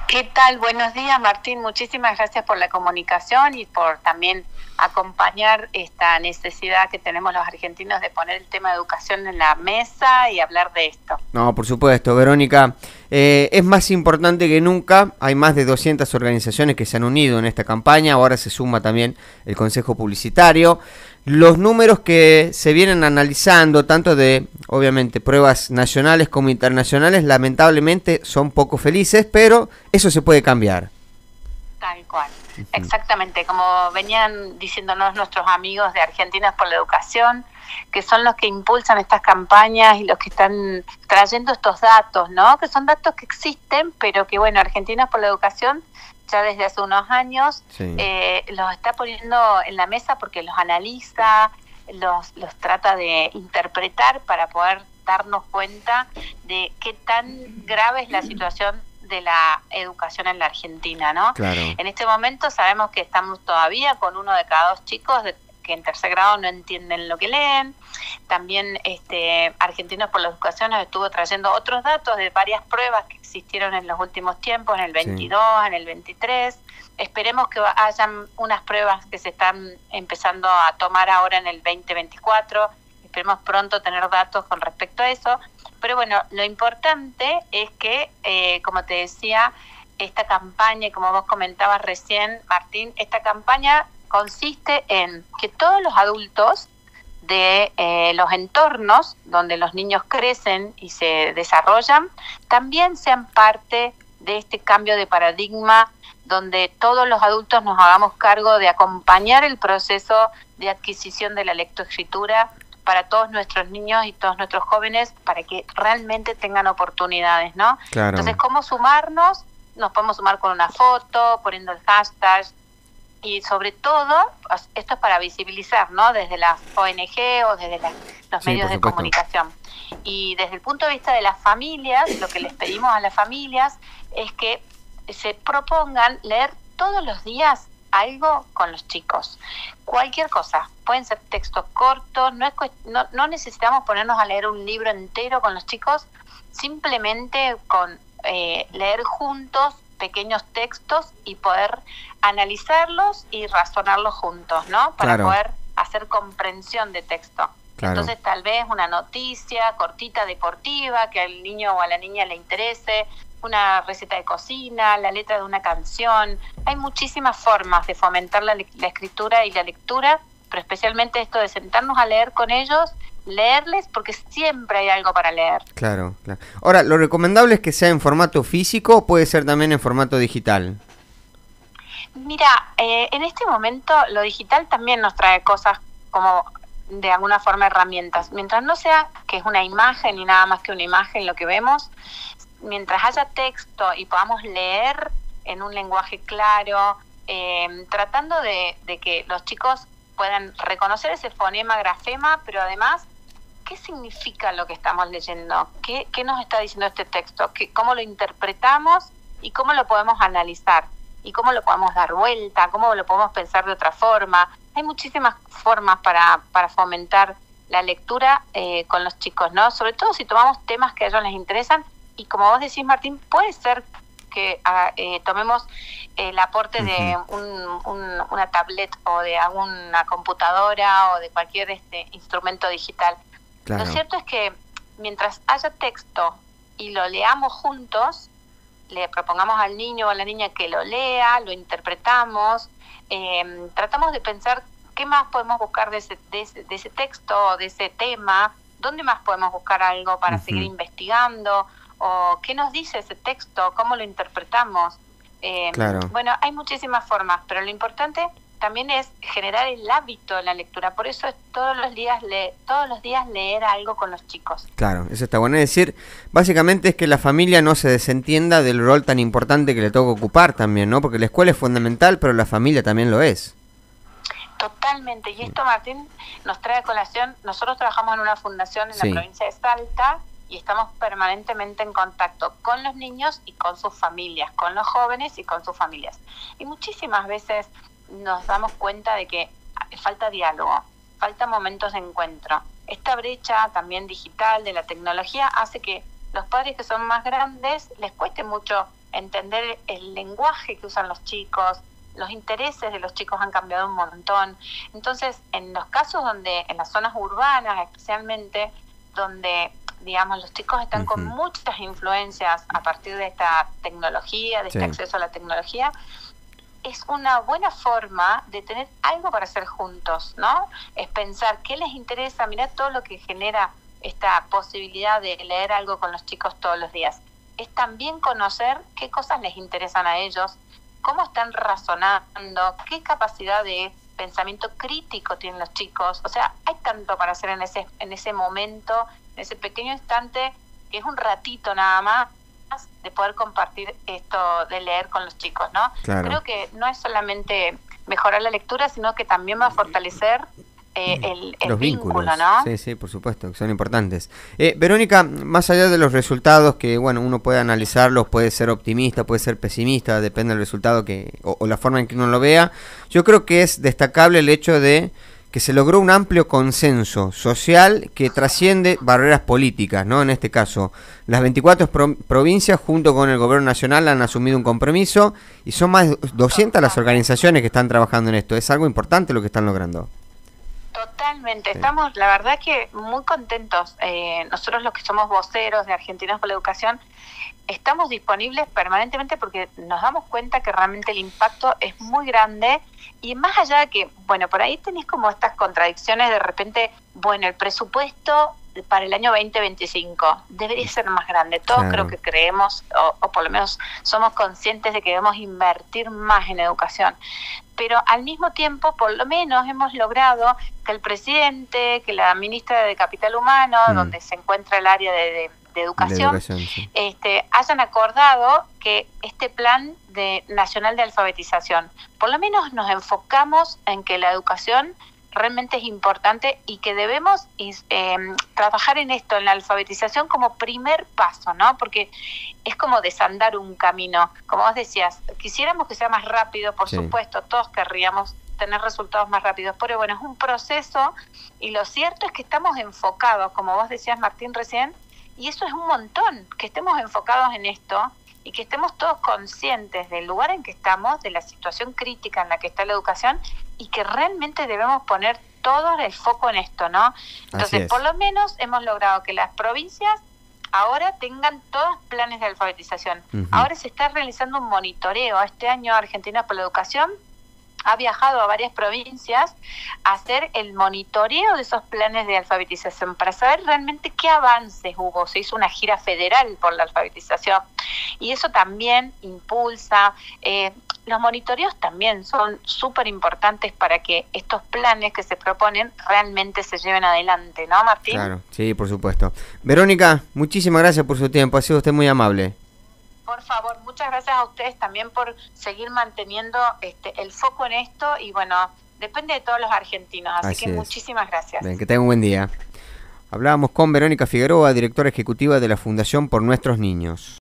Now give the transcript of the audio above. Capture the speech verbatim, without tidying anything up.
¿Qué tal? Buenos días, Martín. Muchísimas gracias por la comunicación y por también acompañar esta necesidad que tenemos los argentinos de poner el tema de educación en la mesa y hablar de esto. No, por supuesto, Verónica. Eh, es más importante que nunca. Hay más de doscientas organizaciones que se han unido en esta campaña. Ahora se suma también el Consejo Publicitario. Los números que se vienen analizando, tanto de, obviamente, pruebas nacionales como internacionales, lamentablemente son poco felices, pero eso se puede cambiar. Tal cual. Uh-huh. Exactamente, como venían diciéndonos nuestros amigos de Argentinos por la Educación, que son los que impulsan estas campañas y los que están trayendo estos datos, ¿no? Que son datos que existen, pero que, bueno, Argentinos por la Educación ya desde hace unos años sí. eh, los está poniendo en la mesa porque los analiza, los, los trata de interpretar para poder darnos cuenta de qué tan grave es la situación de la educación en la Argentina, ¿no? Claro. En este momento sabemos que estamos todavía con uno de cada dos chicos de, que en tercer grado no entienden lo que leen. También este, Argentinos por la Educación nos estuvo trayendo otros datos de varias pruebas que existieron en los últimos tiempos, en el veintidós, sí. en el veintitrés. Esperemos que hayan unas pruebas que se están empezando a tomar ahora en el veinte veinticuatro. Esperemos pronto tener datos con respecto a eso. Pero bueno, lo importante es que, eh, como te decía, esta campaña, como vos comentabas recién, Martín, esta campaña consiste en que todos los adultos de eh, los entornos donde los niños crecen y se desarrollan, también sean parte de este cambio de paradigma, donde todos los adultos nos hagamos cargo de acompañar el proceso de adquisición de la lectoescritura para todos nuestros niños y todos nuestros jóvenes, para que realmente tengan oportunidades, ¿no? Claro. Entonces, ¿cómo sumarnos? Nos podemos sumar con una foto, poniendo el hashtag, y sobre todo, esto es para visibilizar, ¿no? Desde las O N G o desde la, los sí, medios de comunicación. Y desde el punto de vista de las familias, lo que les pedimos a las familias es que se propongan leer todos los días algo con los chicos. Cualquier cosa. Pueden ser textos cortos, no, es, no, no necesitamos ponernos a leer un libro entero con los chicos, simplemente con eh, leer juntos pequeños textos y poder analizarlos y razonarlos juntos, ¿no? Para claro. poder hacer comprensión de texto. Claro. Entonces tal vez una noticia cortita deportiva que al niño o a la niña le interese, una receta de cocina, la letra de una canción. Hay muchísimas formas de fomentar la, la escritura y la lectura, pero especialmente esto de sentarnos a leer con ellos, leerles, porque siempre hay algo para leer. Claro, claro. Ahora, ¿lo recomendable es que sea en formato físico o puede ser también en formato digital? Mira, eh, en este momento lo digital también nos trae cosas como de alguna forma herramientas. Mientras no sea que es una imagen y nada más que una imagen lo que vemos, mientras haya texto y podamos leer en un lenguaje claro, eh, tratando de, de que los chicos puedan reconocer ese fonema, grafema, pero además, ¿qué significa lo que estamos leyendo? ¿Qué, qué nos está diciendo este texto? ¿Qué, ¿Cómo lo interpretamos y cómo lo podemos analizar? ¿Y cómo lo podemos dar vuelta? ¿Cómo lo podemos pensar de otra forma? Hay muchísimas formas para, para fomentar la lectura eh, con los chicos, ¿no? Sobre todo si tomamos temas que a ellos les interesan. Y como vos decís, Martín, puede ser que eh, tomemos el aporte uh-huh. de un, un, una tablet o de alguna computadora o de cualquier este instrumento digital. Claro. Lo cierto es que mientras haya texto y lo leamos juntos, le propongamos al niño o a la niña que lo lea, lo interpretamos, eh, tratamos de pensar qué más podemos buscar de ese, de ese, de ese texto o de ese tema, dónde más podemos buscar algo para uh-huh. seguir investigando, o qué nos dice ese texto, cómo lo interpretamos. Eh, claro. Bueno, hay muchísimas formas, pero lo importante también es generar el hábito de la lectura. Por eso es todos los días le, todos los días leer algo con los chicos. Claro, eso está bueno. Es decir, básicamente es que la familia no se desentienda del rol tan importante que le toca ocupar también, ¿no? Porque la escuela es fundamental, pero la familia también lo es. Totalmente. Y esto, Martín, nos trae a colación. Nosotros trabajamos en una fundación en sí. la provincia de Salta, y estamos permanentemente en contacto con los niños y con sus familias, con los jóvenes y con sus familias. Y muchísimas veces nos damos cuenta de que falta diálogo, falta momentos de encuentro. Esta brecha también digital de la tecnología hace que los padres que son más grandes les cueste mucho entender el lenguaje que usan los chicos, los intereses de los chicos han cambiado un montón. Entonces, en los casos donde, en las zonas urbanas especialmente, donde, digamos, los chicos están uh-huh. con muchas influencias a partir de esta tecnología, de sí. este acceso a la tecnología, es una buena forma de tener algo para hacer juntos, ¿no? Es pensar qué les interesa, mirá todo lo que genera esta posibilidad de leer algo con los chicos todos los días. Es también conocer qué cosas les interesan a ellos, cómo están razonando, qué capacidad de pensamiento crítico tienen los chicos. O sea, hay tanto para hacer en ese en ese momento, en ese pequeño instante, que es un ratito nada más, de poder compartir esto de leer con los chicos, ¿no? Claro. Creo que no es solamente mejorar la lectura, sino que también va a fortalecer eh, el, el los vínculo, vínculos, ¿no? Sí, sí, por supuesto, que son importantes. Eh, Verónica, más allá de los resultados, que bueno, uno puede analizarlos, puede ser optimista, puede ser pesimista, depende del resultado que o, o la forma en que uno lo vea, yo creo que es destacable el hecho de que se logró un amplio consenso social que trasciende barreras políticas, ¿no? En este caso, las veinticuatro pro provincias junto con el gobierno nacional han asumido un compromiso y son más de doscientas las organizaciones que están trabajando en esto. Es algo importante lo que están logrando. Totalmente, sí. Estamos, la verdad que muy contentos. Eh, nosotros los que somos voceros de Argentinos por la Educación, estamos disponibles permanentemente porque nos damos cuenta que realmente el impacto es muy grande y más allá de que, bueno, por ahí tenés como estas contradicciones de repente, bueno, el presupuesto para el año veinte veinticinco debería ser más grande. Todos claro. creo que creemos, o, o por lo menos somos conscientes de que debemos invertir más en educación. Pero al mismo tiempo, por lo menos hemos logrado que el presidente, que la ministra de Capital Humano, mm. donde se encuentra el área de, de, de educación, de educación sí. este, hayan acordado que este plan de nacional de alfabetización, por lo menos nos enfocamos en que la educación realmente es importante y que debemos eh, trabajar en esto, en la alfabetización como primer paso, ¿no? Porque es como desandar un camino. Como vos decías, quisiéramos que sea más rápido, por sí. supuesto, todos querríamos tener resultados más rápidos, pero bueno, es un proceso y lo cierto es que estamos enfocados, como vos decías, Martín, recién, y eso es un montón, que estemos enfocados en esto y que estemos todos conscientes del lugar en que estamos, de la situación crítica en la que está la educación y que realmente debemos poner todo el foco en esto, ¿no? Entonces, por lo menos hemos logrado que las provincias ahora tengan todos planes de alfabetización. Uh-huh. Ahora se está realizando un monitoreo. Este año Argentinos por la Educación ha viajado a varias provincias a hacer el monitoreo de esos planes de alfabetización para saber realmente qué avances hubo. Se hizo una gira federal por la alfabetización y eso también impulsa. Eh, los monitoreos también son súper importantes para que estos planes que se proponen realmente se lleven adelante, ¿no, Martín? Claro, sí, por supuesto. Verónica, muchísimas gracias por su tiempo, ha sido usted muy amable. Por favor, muchas gracias a ustedes también por seguir manteniendo este el foco en esto y bueno, depende de todos los argentinos, así, así que es. Muchísimas gracias. Bien, que tengan un buen día. Hablábamos con Verónica Figueroa, directora ejecutiva de la Fundación Por Nuestros Niños.